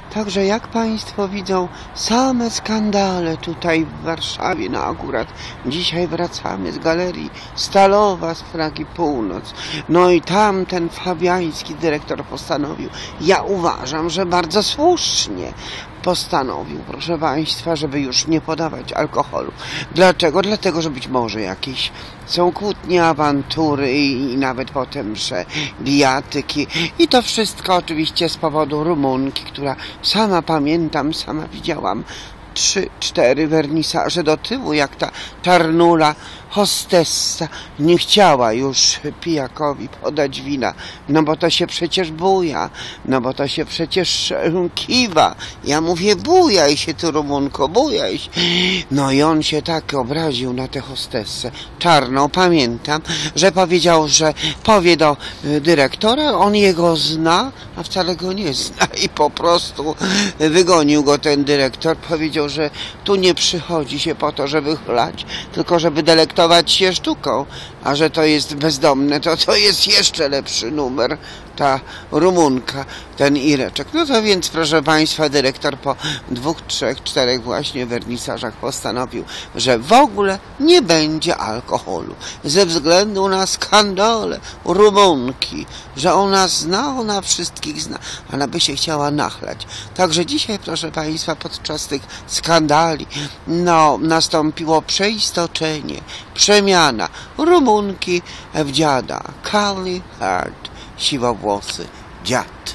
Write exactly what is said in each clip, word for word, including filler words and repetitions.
Także jak Państwo widzą, same skandale tutaj w Warszawie. No akurat dzisiaj wracamy z Galerii Stalowa z Pragi Północ. No i tam ten fabiański dyrektor postanowił, ja uważam, że bardzo słusznie postanowił, proszę Państwa, żeby już nie podawać alkoholu. Dlaczego? Dlatego, że być może jakieś są kłótnie, awantury i, i nawet potem, że bijatyki. I to wszystko oczywiście z powodu Rumunki, która sama pamiętam, sama widziałam trzy, cztery wernisaże do tyłu, jak ta czarnula hostessa nie chciała już pijakowi podać wina, no bo to się przecież buja, no bo to się przecież kiwa. Ja mówię, bujaj się tu, Rumunko, bujaj się. No i on się tak obraził na tę hostessę czarną, pamiętam, że powiedział, że powie do dyrektora, on jego zna, a wcale go nie zna i po prostu wygonił go ten dyrektor, powiedział, że tu nie przychodzi się po to, żeby chlać, tylko żeby delektować się sztuką, a że to jest bezdomne, to to jest jeszcze lepszy numer, ta Rumunka, ten Ireczek. No to więc, proszę Państwa, dyrektor po dwóch, trzech, czterech właśnie wernisażach postanowił, że w ogóle nie będzie alkoholu, ze względu na skandale Rumunki, że ona zna, ona wszystkich zna, ona by się chciała nachlać. Także dzisiaj, proszę Państwa, podczas tych skandali, no, nastąpiło przeistoczenie, przemiana Rumunki w dziada. Curly Hard, siwowłosy dziad.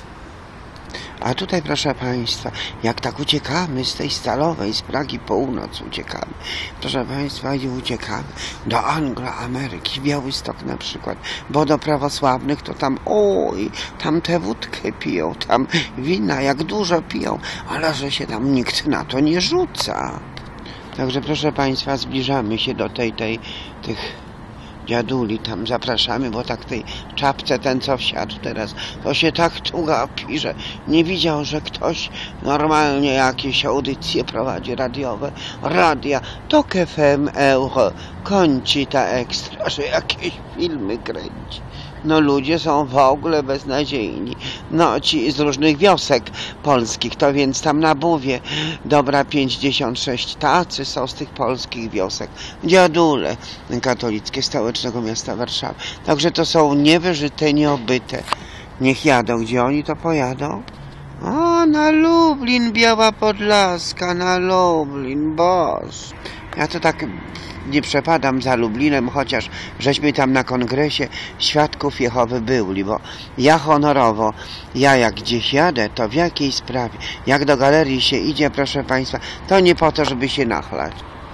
A tutaj, proszę Państwa, jak tak uciekamy z tej Stalowej, z Pragi Północ uciekamy, proszę Państwa, i uciekamy do Angloameryki, Białystok na przykład, bo do prawosławnych to tam, oj, tam tę wódkę piją, tam wina, jak dużo piją, ale że się tam nikt na to nie rzuca. Także, proszę Państwa, zbliżamy się do tej, tej, tych dziaduli, tam zapraszamy, bo tak tej czapce ten, co wsiadł teraz, to się tak tu gapi, że nie widział, że ktoś normalnie jakieś audycje prowadzi radiowe, radia, Tok F M, Euro, Koncita Ekstra, że jakieś filmy kręci. No ludzie są w ogóle beznadziejni. No ci z różnych wiosek polskich, to więc tam na Buwie, dobra pięćdziesiąt sześć, tacy są z tych polskich wiosek. Dziadule katolickie stołecznego miasta Warszawy. Także to są niewyżyte, nieobyte. Niech jadą, gdzie oni to pojadą? O, na Lublin, Biała Podlaska, na Lublin, boż. Ja to tak nie przepadam za Lublinem, chociaż żeśmy tam na kongresie Świadków Jehowy byli, bo ja honorowo, ja jak gdzieś jadę, to w jakiej sprawie, jak do galerii się idzie, proszę Państwa, to nie po to, żeby się nachlać.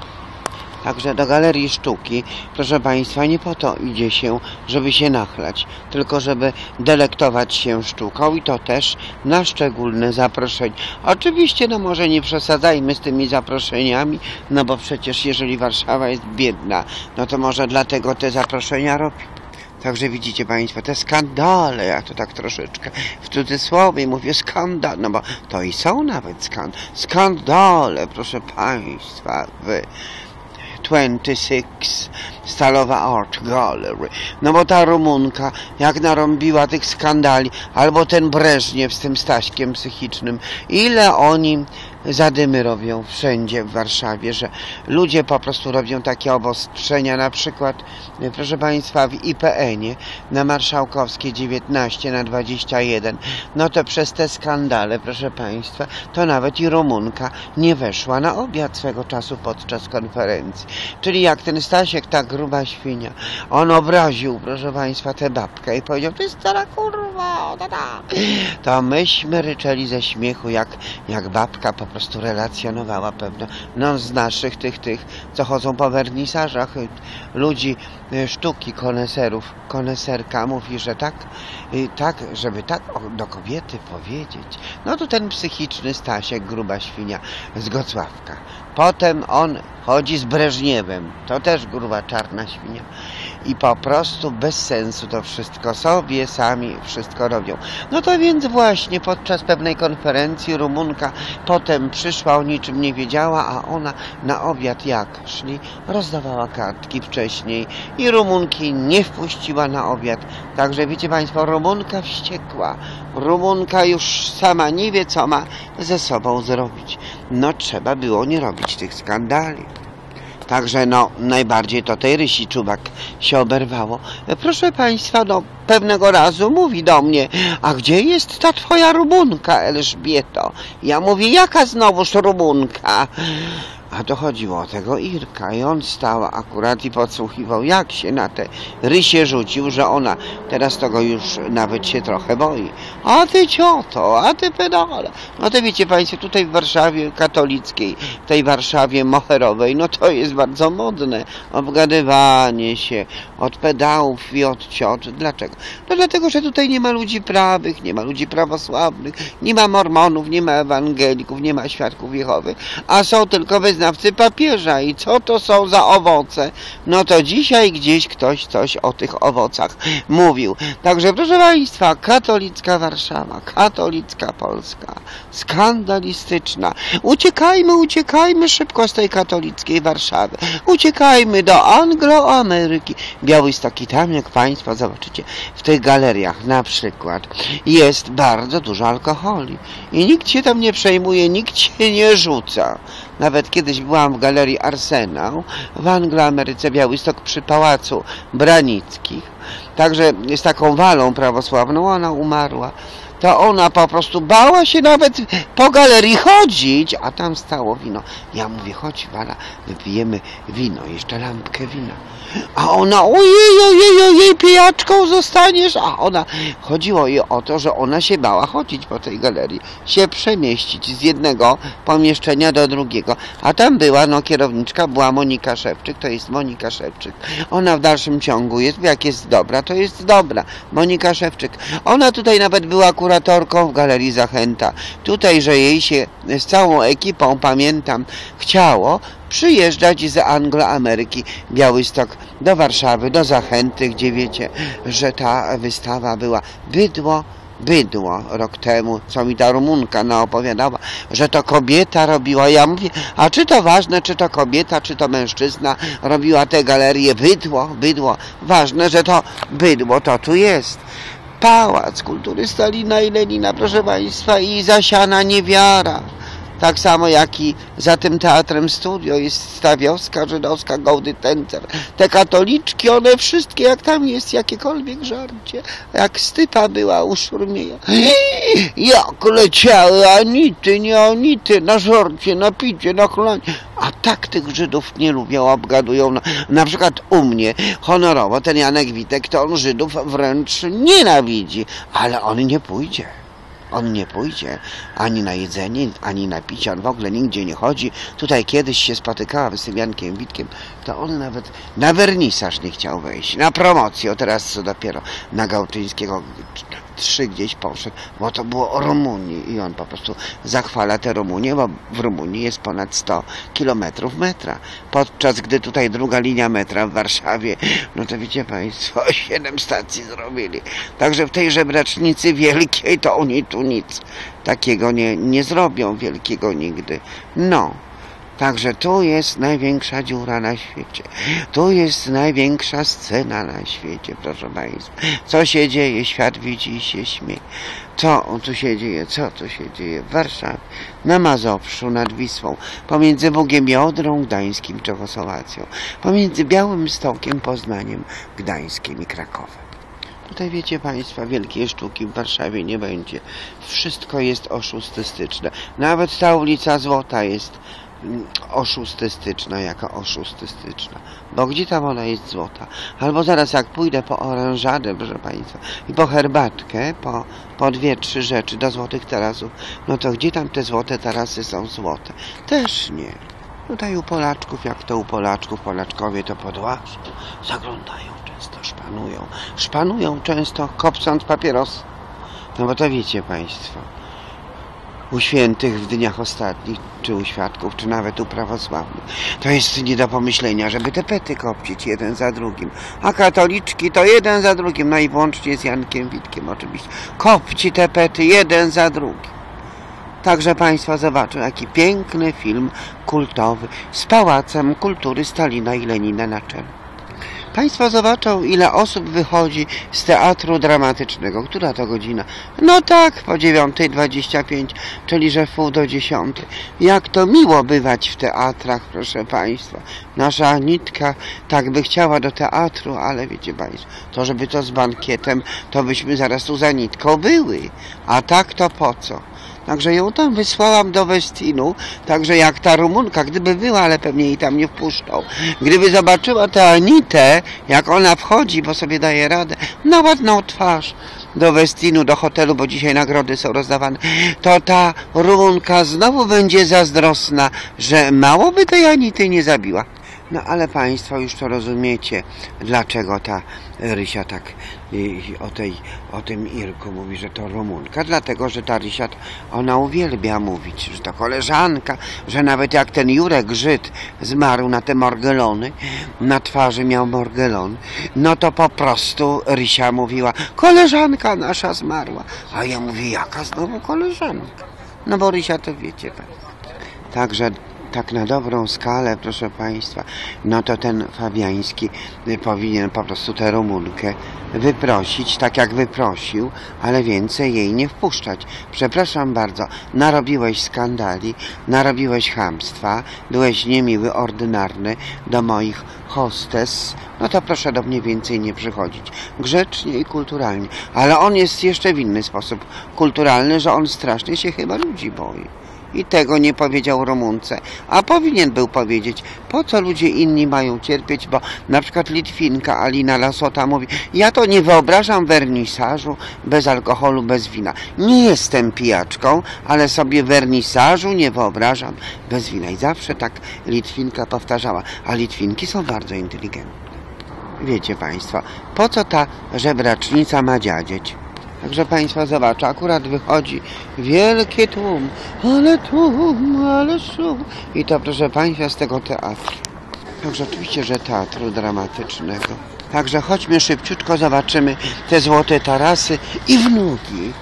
Także do Galerii Sztuki, proszę Państwa, nie po to idzie się, żeby się nachlać, tylko żeby delektować się sztuką i to też na szczególne zaproszenie. Oczywiście, no może nie przesadzajmy z tymi zaproszeniami, no bo przecież jeżeli Warszawa jest biedna, no to może dlatego te zaproszenia robi. Także widzicie Państwo, te skandale, ja to tak troszeczkę w cudzysłowie mówię skandal, no bo to i są nawet skand skandale, proszę Państwa, wy. dwadzieścia sześć, Stalowa Art Gallery. No bo ta Rumunka, jak narąbiła tych skandali, albo ten Breżniew z tym Staśkiem psychicznym, ile oni zadymy robią wszędzie w Warszawie, że ludzie po prostu robią takie obostrzenia, na przykład, proszę Państwa, w I P N-ie na Marszałkowskiej dziewiętnaście na dwadzieścia jeden, no to przez te skandale, proszę Państwa, to nawet i Rumunka nie weszła na obiad swego czasu podczas konferencji. Czyli jak ten Stasiek, ta gruba świnia, on obraził, proszę Państwa, tę babkę i powiedział, to jest stara kurwa, da, da. To myśmy ryczeli ze śmiechu, jak, jak babka po prostu relacjonowała pewno, no z naszych tych, tych, co chodzą po wernisażach, ludzi sztuki, koneserów, koneserka mówi, że tak, tak, żeby tak do kobiety powiedzieć. No to ten psychiczny Stasiek, gruba świnia z Gocławka. Potem on chodzi z Breżniewem, to też gruba czarna świnia. i po prostu bez sensu to wszystko, sobie sami wszystko robią. No to więc właśnie podczas pewnej konferencji Rumunka potem przyszła, o niczym nie wiedziała, a ona na obiad jak szli, rozdawała kartki wcześniej i Rumunki nie wpuściła na obiad. Także wiecie Państwo, Rumunka wściekła. Rumunka już sama nie wie, co ma ze sobą zrobić. No trzeba było nie robić tych skandali. Także no, najbardziej to tej Rysi Czubak się oberwało. Proszę Państwa, no pewnego razu mówi do mnie, a gdzie jest ta twoja Rumunka, Elżbieto? Ja mówię, jaka znowuż Rumunka? A to chodziło o tego Irka i on stał akurat i podsłuchiwał, jak się na te Rysie rzucił, że ona teraz tego już nawet się trochę boi. A ty cioto, a ty pedale. No to wiecie Państwo, tutaj w Warszawie katolickiej, w tej Warszawie moherowej, no to jest bardzo modne obgadywanie się od pedałów i od ciot. Dlaczego? No dlatego, że tutaj nie ma ludzi prawych, nie ma ludzi prawosławnych, nie ma mormonów, nie ma ewangelików, nie ma świadków Jehowy, a są tylko wyznawcy papieża. I co to są za owoce? No to dzisiaj gdzieś ktoś coś o tych owocach mówił. Także proszę Państwa, katolicka Warszawa, katolicka Polska, skandalistyczna. Uciekajmy, uciekajmy szybko z tej katolickiej Warszawy. Uciekajmy do Angloameryki. Białystok i tam, jak Państwo zobaczycie, w tych galeriach na przykład jest bardzo dużo alkoholi. I nikt się tam nie przejmuje, nikt się nie rzuca. Nawet kiedyś byłam w galerii Arsenał w Angloameryce, Białystok przy Pałacu Branickich. Także z taką walą prawosławną ona umarła. To ona po prostu bała się nawet po galerii chodzić, a tam stało wino. Ja mówię, chodź Wala, wypijemy wino, jeszcze lampkę wina. A ona, ojej, ojej, ojej, pijaczką zostaniesz. A ona, chodziło jej o to, że ona się bała chodzić po tej galerii, się przemieścić z jednego pomieszczenia do drugiego. A tam była, no kierowniczka była Monika Szewczyk, to jest Monika Szewczyk. Ona w dalszym ciągu jest, jak jest dobra, to jest dobra. Monika Szewczyk. Ona tutaj nawet była kuratorką w Galerii Zachęta. Tutaj, że jej się z całą ekipą, pamiętam, chciało przyjeżdżać z Angloameryki, Białystok do Warszawy, do Zachęty, gdzie wiecie, że ta wystawa była bydło, bydło rok temu, co mi ta Rumunka naopowiadała, że to kobieta robiła. Ja mówię, a czy to ważne, czy to kobieta, czy to mężczyzna robiła te galerie? Bydło, bydło. Ważne, że to bydło to tu jest. Pałac Kultury Stalina i Lenina, proszę Państwa, i zasiana niewiara. Tak samo jak i za tym teatrem Studio jest ta wioska żydowska Gaudytencer. Te katoliczki, one wszystkie, jak tam jest jakiekolwiek żarcie, jak stypa była u Szurmieja. Jak leciały Anity, nie Anity, na żarcie, na picie, na chlanie. A tak tych Żydów nie lubią, obgadują. Na, na przykład u mnie honorowo ten Janek Witek, to on Żydów wręcz nienawidzi, ale on nie pójdzie. On nie pójdzie ani na jedzenie, ani na picie, on w ogóle nigdzie nie chodzi. Tutaj kiedyś się spotykała z tym Jankiem Witkiem, to on nawet na wernisaż nie chciał wejść, na promocję, teraz co dopiero na Gałczyńskiego trzy gdzieś poszedł, bo to było o Rumunii i on po prostu zachwala tę Rumunię, bo w Rumunii jest ponad sto kilometrów metra, podczas gdy tutaj druga linia metra w Warszawie, no to wiecie Państwo, siedem stacji zrobili. Także w tej żebracznicy wielkiej to oni tu nic takiego nie, nie zrobią, wielkiego nigdy. No. Także tu jest największa dziura na świecie. Tu jest największa scena na świecie, proszę Państwa. Co się dzieje? Świat widzi i się śmieje. Co tu się dzieje? Co tu się dzieje? W Warszawie, na Mazowszu, nad Wisłą, pomiędzy Bugiem i Odrą, Gdańskim, Czechosłowacją, pomiędzy Białymstokiem, Poznaniem, Gdańskiem i Krakowem. Tutaj wiecie Państwa, wielkiej sztuki w Warszawie nie będzie. Wszystko jest oszustystyczne. Nawet ta ulica Złota jest oszustystyczna, jaka oszustystyczna. Bo gdzie tam ona jest złota? Albo zaraz jak pójdę po oranżadę, proszę Państwa, i po herbatkę, po, po dwie, trzy rzeczy do złotych tarasów, no to gdzie tam te złote tarasy są złote? Też nie. Tutaj u Polaczków, jak to u Polaczków, Polaczkowie to pod łask zaglądają często, szpanują. Szpanują często, kopcąc papieros. No bo to wiecie Państwo. u świętych w dniach ostatnich, czy u świadków, czy nawet u prawosławnych. To jest nie do pomyślenia, żeby te pety kopcić jeden za drugim. A katoliczki to jeden za drugim, no i włącznie z Jankiem Witkiem oczywiście. Kopci te pety jeden za drugim. Także Państwo zobaczą, jaki piękny film kultowy z Pałacem Kultury Stalina i Lenina na czele. Państwo zobaczą, ile osób wychodzi z teatru dramatycznego. Która to godzina? No tak, po dziewiątej dwadzieścia pięć, czyli że wpół do dziesiątej. Jak to miło bywać w teatrach, proszę Państwa. Nasza Anitka tak by chciała do teatru, ale wiecie Państwo, to żeby to z bankietem, to byśmy zaraz tu z Anitką były. A tak to po co? Także ją tam wysłałam do Westinu, także jak ta Rumunka, gdyby była, ale pewnie jej tam nie wpuszczą, gdyby zobaczyła tę Anitę, jak ona wchodzi, bo sobie daje radę, na ładną twarz do Westinu, do hotelu, bo dzisiaj nagrody są rozdawane, to ta Rumunka znowu będzie zazdrosna, że mało by tej Anity nie zabiła. No ale Państwo już to rozumiecie, dlaczego ta Rysia tak i, o, tej, o tym Irku mówi, że to Rumunka. Dlatego, że ta Rysia, ona uwielbia mówić, że to koleżanka, że nawet jak ten Jurek Żyd zmarł na te morgelony, na twarzy miał morgelon, no to po prostu Rysia mówiła, koleżanka nasza zmarła. A ja mówię, jaka znowu koleżanka? No bo Rysia to wiecie. Tak. Także tak na dobrą skalę, proszę Państwa, no to ten Fabiański powinien po prostu tę Rumunkę wyprosić, tak jak wyprosił, ale więcej jej nie wpuszczać. Przepraszam bardzo, narobiłeś skandali, narobiłeś chamstwa, byłeś niemiły, ordynarny do moich hostes, no to proszę do mnie więcej nie przychodzić. Grzecznie i kulturalnie. Ale on jest jeszcze w inny sposób kulturalny, że on strasznie się chyba ludzi boi. I tego nie powiedział Rumunce, a powinien był powiedzieć, po co ludzie inni mają cierpieć, bo na przykład Litwinka Alina Lasota mówi, ja to nie wyobrażam wernisażu bez alkoholu, bez wina. Nie jestem pijaczką, ale sobie wernisażu nie wyobrażam bez wina. I zawsze tak Litwinka powtarzała, a Litwinki są bardzo inteligentne. Wiecie Państwo, po co ta żebracznica ma dziadzieć? Także Państwo zobaczą, akurat wychodzi wielki tłum, ale tłum, ale szum. I to proszę Państwa z tego teatru. Także oczywiście, że teatru dramatycznego. Także chodźmy szybciutko, zobaczymy te złote tarasy i wnuki.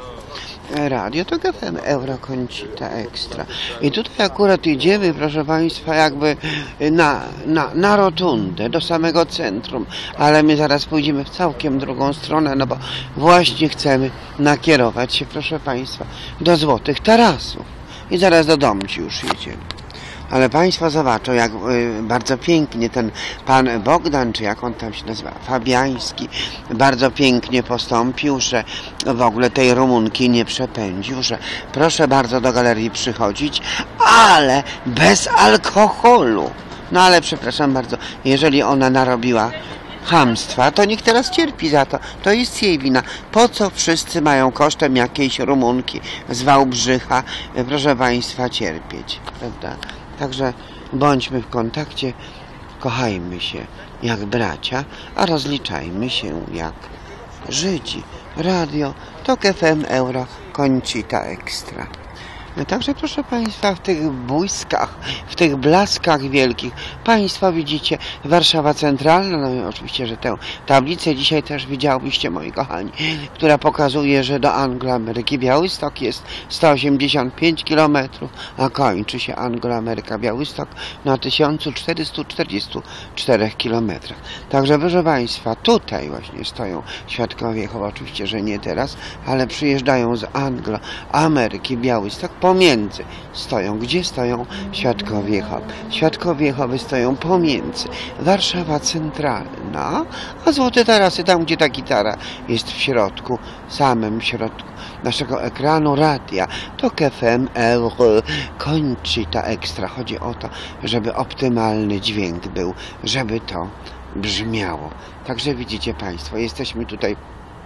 Radio to G F M Euro Koncita Ekstra. I tutaj akurat idziemy, proszę Państwa, jakby na, na, na rotundę, do samego centrum, ale my zaraz pójdziemy w całkiem drugą stronę, no bo właśnie chcemy nakierować się, proszę Państwa, do złotych tarasów. I zaraz do Domci już jedziemy. Ale Państwo zobaczą, jak y, bardzo pięknie ten pan Bogdan, czy jak on tam się nazywa, Fabiański, bardzo pięknie postąpił, że w ogóle tej Rumunki nie przepędził, że proszę bardzo do galerii przychodzić, ale bez alkoholu. No ale przepraszam bardzo, jeżeli ona narobiła chamstwa, to niech teraz cierpi za to. To jest jej wina. Po co wszyscy mają kosztem jakiejś Rumunki z Wałbrzycha, proszę Państwa, cierpieć, prawda? Także bądźmy w kontakcie, kochajmy się jak bracia, a rozliczajmy się jak Żydzi. Radio to G F M Euro Koncita Ekstra. No także proszę Państwa, w tych błyskach, w tych blaskach wielkich, Państwo widzicie Warszawa Centralna, no i oczywiście, że tę tablicę dzisiaj też widziałbyście, moi kochani, która pokazuje, że do Anglo-Ameryki Białystok jest sto osiemdziesiąt pięć kilometrów, a kończy się Anglo-Ameryka Białystok na tysiąc czterysta czterdzieści cztery kilometry. Także proszę Państwa, tutaj właśnie stoją świadkowie Jehowy, oczywiście, że nie teraz, ale przyjeżdżają z Anglo-Ameryki Białystok. Pomiędzy stoją. Gdzie stoją świadkowie Jehowy? Świadkowie Jehowy stoją pomiędzy. Warszawa Centralna, a złote tarasy, tam gdzie ta gitara jest w środku, samym środku naszego ekranu radia, to G F M Euro Koncita Ekstra. Chodzi o to, żeby optymalny dźwięk był, żeby to brzmiało. Także widzicie Państwo, jesteśmy tutaj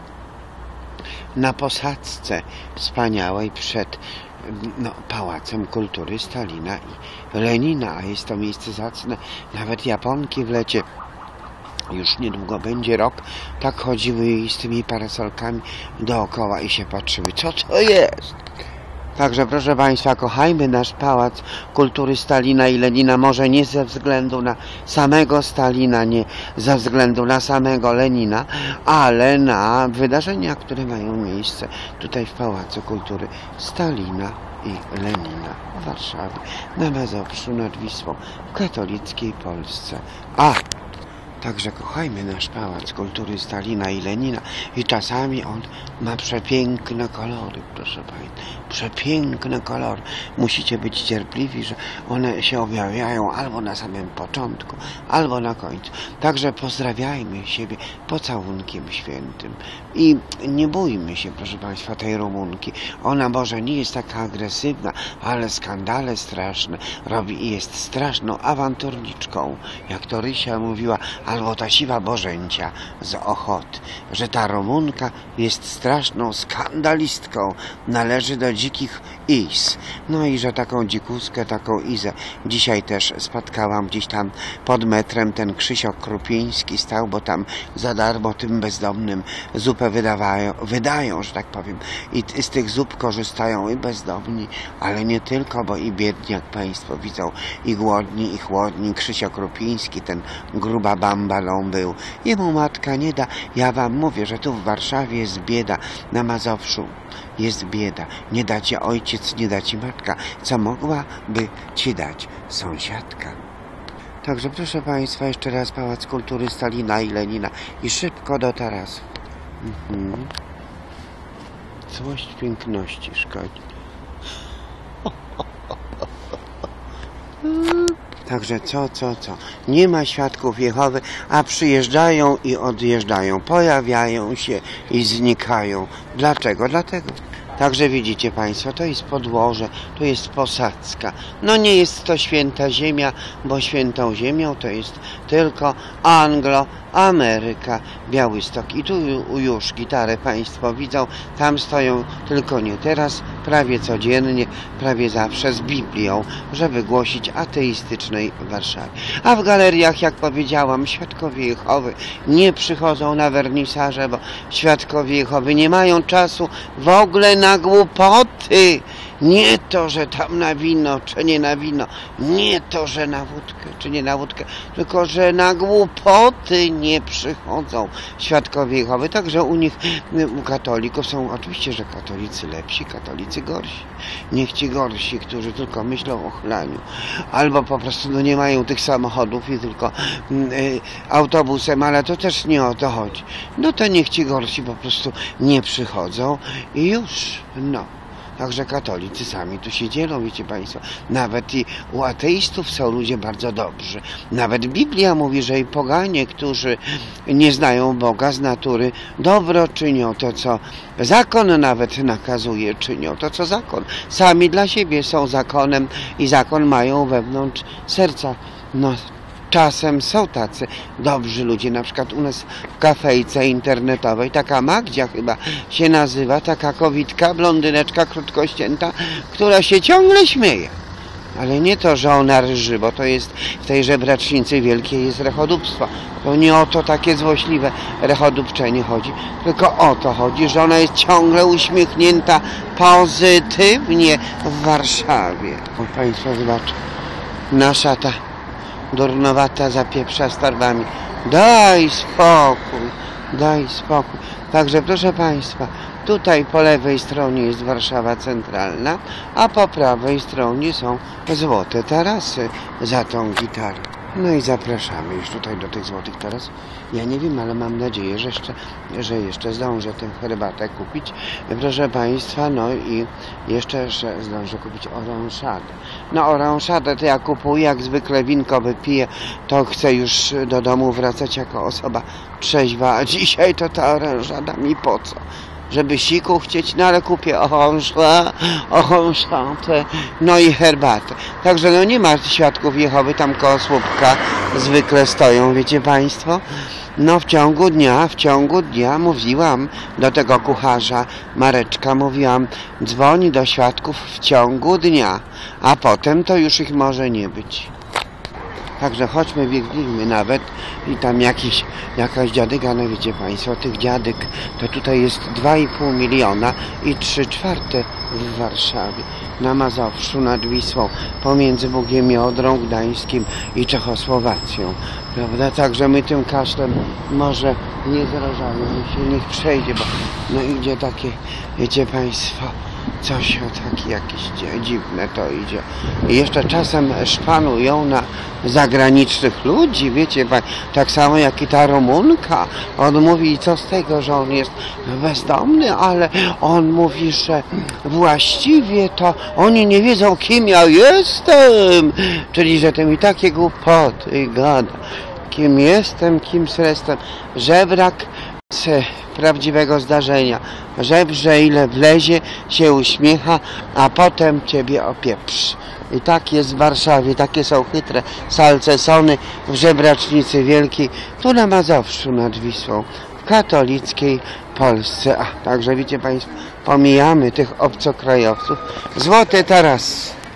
na posadzce wspaniałej przed no, Pałacem Kultury Stalina i Lenina, a jest to miejsce zacne. Nawet Japonki w lecie, już niedługo będzie rok, tak chodziły z tymi parasolkami dookoła i się patrzyły, co to jest. Także proszę Państwa, kochajmy nasz Pałac Kultury Stalina i Lenina, może nie ze względu na samego Stalina, nie ze względu na samego Lenina, ale na wydarzenia, które mają miejsce tutaj w Pałacu Kultury Stalina i Lenina w Warszawie, na Mazowszu, nad Wisłą, w katolickiej Polsce. A Także kochajmy nasz Pałac Kultury Stalina i Lenina i czasami on ma przepiękne kolory, proszę Państwa. Przepiękne kolory. Musicie być cierpliwi, że one się objawiają albo na samym początku, albo na końcu. Także pozdrawiajmy siebie pocałunkiem świętym. I nie bójmy się, proszę Państwa, tej Rumunki. Ona może nie jest taka agresywna, ale skandale straszne robi i jest straszną awanturniczką. Jak to Rysia mówiła, albo ta siwa Bożęcia z Ochoty, że ta Rumunka jest straszną skandalistką, należy do dzikich Iz. No i że taką dzikuskę, taką Izę dzisiaj też spotkałam gdzieś tam pod metrem. Ten Krzysiok Krupiński stał, bo tam za darmo tym bezdomnym zupę wydawają, wydają, że tak powiem. I z tych zup korzystają i bezdomni, ale nie tylko, bo i biedni, jak Państwo widzą, i głodni, i chłodni. Krzysiok Krupiński, ten gruba bambalą był. Jemu matka nie da. Ja wam mówię, że tu w Warszawie jest bieda, na Mazowszu jest bieda. Nie da ci ojciec, nie da ci matka. Co mogłaby ci dać sąsiadka? Także proszę Państwa, jeszcze raz Pałac Kultury Stalina i Lenina i szybko do tarasu. Mhm. Złość piękności szkodzi. Także co, co, co? Nie ma świadków Jehowy, a przyjeżdżają i odjeżdżają. Pojawiają się i znikają. Dlaczego? Dlatego. Także widzicie Państwo, to jest podłoże, to jest posadzka. No nie jest to święta ziemia, bo świętą ziemią to jest tylko Anglo-Ameryka, Białystok. I tu już gitarę Państwo widzą, tam stoją, tylko nie teraz, prawie codziennie, prawie zawsze z Biblią, żeby głosić ateistycznej Warszawie. A w galeriach, jak powiedziałam, świadkowie Jehowy nie przychodzą na wernisaże, bo świadkowie Jehowy nie mają czasu w ogóle na na głupoty. Nie to, że tam na wino, czy nie na wino. Nie to, że na wódkę, czy nie na wódkę. Tylko, że na głupoty nie przychodzą świadkowie Jehowy. Także u nich, u katolików są oczywiście, że katolicy lepsi, katolicy gorsi. Niech ci gorsi, którzy tylko myślą o chlaniu. Albo po prostu no, nie mają tych samochodów i tylko y, autobusem, ale to też nie o to chodzi. No to niech ci gorsi po prostu nie przychodzą i już, no. Także katolicy sami tu się dzielą, wiecie Państwo. Nawet i u ateistów są ludzie bardzo dobrzy. Nawet Biblia mówi, że i poganie, którzy nie znają Boga z natury, dobro czynią to, co zakon nawet nakazuje, czynią to, co zakon. Sami dla siebie są zakonem i zakon mają wewnątrz serca. No, czasem są tacy dobrzy ludzie, na przykład u nas w kafejce internetowej, taka Magdzia chyba się nazywa, taka kowitka, blondyneczka krótkościęta, która się ciągle śmieje. Ale nie to, że ona ryży, bo to jest w tej żebracznicy wielkiej jest rechodupstwo. To nie o to takie złośliwe rechodupczenie chodzi, tylko o to chodzi, że ona jest ciągle uśmiechnięta pozytywnie w Warszawie. O, Państwo zobaczą, nasza ta durnowata zapieprza z torbami. Daj spokój, daj spokój. Także proszę Państwa, tutaj po lewej stronie jest Warszawa Centralna, a po prawej stronie są złote tarasy za tą gitarą. No i zapraszamy już tutaj do tych złotych taras. Ja nie wiem, ale mam nadzieję, że jeszcze, że jeszcze zdążę tę herbatę kupić. Proszę Państwa, no i jeszcze że zdążę kupić orężadę. No orężadę to ja kupuję, jak zwykle winko wypiję, to chcę już do domu wracać jako osoba trzeźwa, a dzisiaj to ta orężada mi po co? Żeby siku chcieć, no ale kupię orężadę, orężadę, no i herbatę. Także no nie ma świadków Jehowy, tam koło słupka zwykle stoją, wiecie Państwo. No w ciągu dnia, w ciągu dnia mówiłam do tego kucharza Mareczka, mówiłam, dzwoni do świadków w ciągu dnia, a potem to już ich może nie być. Także chodźmy, biegnijmy nawet i tam jakiś, jakaś dziadyga, no wiecie Państwo, tych dziadyk to tutaj jest dwa i pół miliona i trzy czwarte w Warszawie, na Mazowszu, nad Wisłą, pomiędzy Bugiem i Odrą, Gdańskim i Czechosłowacją, prawda? Także my tym kaszlem może nie zrażamy, się niech przejdzie, bo no idzie takie, wiecie Państwo, coś o takie jakieś dziwne to idzie. I jeszcze czasem szpanują na zagranicznych ludzi, wiecie, tak samo jak i ta Rumunka. On mówi, co z tego, że on jest bezdomny, ale on mówi, że właściwie to oni nie wiedzą, kim ja jestem. Czyli, że to mi takie głupoty gada. Kim jestem, kim jestem. Żebrak z prawdziwego zdarzenia. Żebrze ile wlezie, się uśmiecha, a potem ciebie opieprzy. I tak jest w Warszawie, takie są chytre salcesony w Żebracznicy Wielkiej, tu na Mazowszu nad Wisłą, w katolickiej Polsce. A także widzicie Państwo, pomijamy tych obcokrajowców. Złote tarasy.